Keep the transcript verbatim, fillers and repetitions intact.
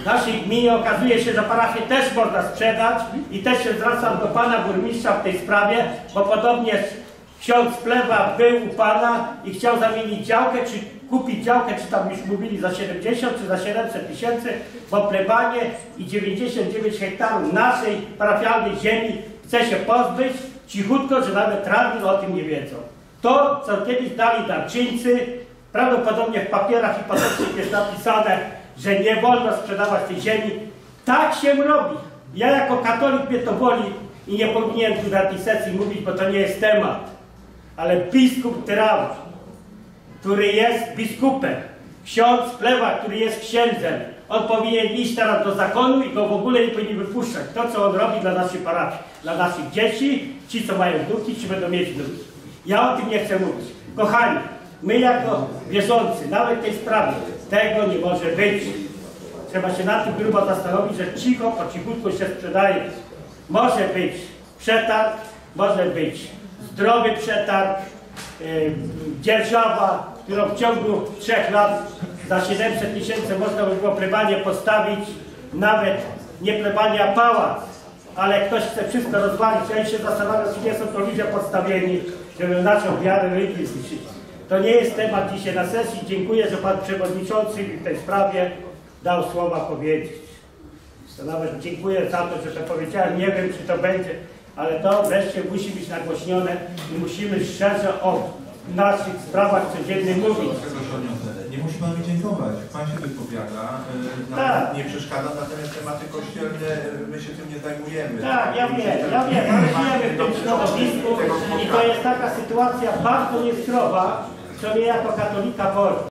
naszej gminie okazuje się, że parafię też można sprzedać i też się zwracam do pana burmistrza w tej sprawie, bo podobnie ksiądz Plewa był u pana i chciał zamienić działkę, czy kupić działkę, czy tam już mówili za siedemdziesiąt, czy za siedemset tysięcy, bo plebanie i dziewięćdziesiąt dziewięć hektarów naszej parafialnej ziemi chce się pozbyć, cichutko, że nawet radni o tym nie wiedzą. To, co kiedyś dali darczyńcy, prawdopodobnie w papierach hipotecznych jest napisane, że nie wolno sprzedawać tej ziemi. Tak się robi. Ja jako katolik mnie to boli i nie powinienem tu na tej sesji mówić, bo to nie jest temat. Ale biskup Tyrawa, który jest biskupem, ksiądz Plewa, który jest księdzem, on powinien iść teraz do zakonu i go w ogóle nie powinien wypuszczać. To, co on robi dla naszej parafii, dla naszych dzieci, ci, co mają wnuki, czy będą mieć wnuki. Ja o tym nie chcę mówić. Kochani, my jako wierzący, nawet w tej sprawie, tego nie może być. Trzeba się nad tym grubo zastanowić, że cicho, po cichutku się sprzedaje. Może być przetarg, może być zdrowy przetarg, yy, dzierżawa, którą w ciągu trzech lat za siedemset tysięcy można by było plebanie postawić, nawet nie plebanie, a pałac. Ale ktoś chce wszystko rozwalić. Ja się zastanawiam, czy nie są to ludzie podstawieni, żeby naszą wiarę religii zniszczyć. To nie jest temat dzisiaj na sesji. Dziękuję, że pan przewodniczący w tej sprawie dał słowa powiedzieć. To nawet dziękuję za to, że to powiedziałem. Nie wiem, czy to będzie, ale to wreszcie musi być nagłośnione i musimy szczerze o naszych sprawach codziennych mówić. Nie musi pan mi dziękować. Pan się wypowiada, tak. Nie przeszkadza, natomiast tematy kościelne my się tym nie zajmujemy. Tak, ja wiem, ja wiem, ale żyjemy w tym środowisku i to jest taka sytuacja bardzo niezdrowa, co mnie jako katolika boli.